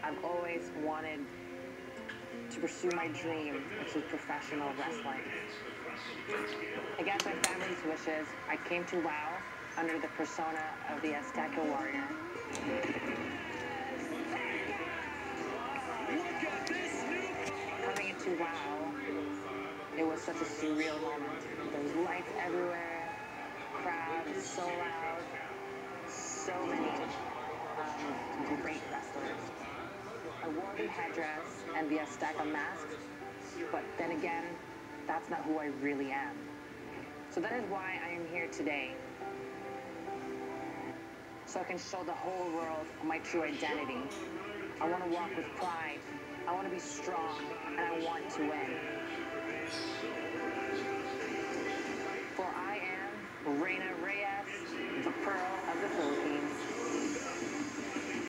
I've always wanted to pursue my dream, which is professional wrestling. Against my family's wishes, I came to WoW under the persona of the Azteca Warrior. Coming into WoW, it was such a surreal moment. There was lights everywhere, crowd is so loud, so many great wrestlers. I wore the headdress and the Azteca mask, but then again, that's not who I really am. So that is why I am here today. So I can show the whole world my true identity. I want to walk with pride. I want to be strong, and I want to win. For I am Reyna Reyes, the Pearl of the Philippines.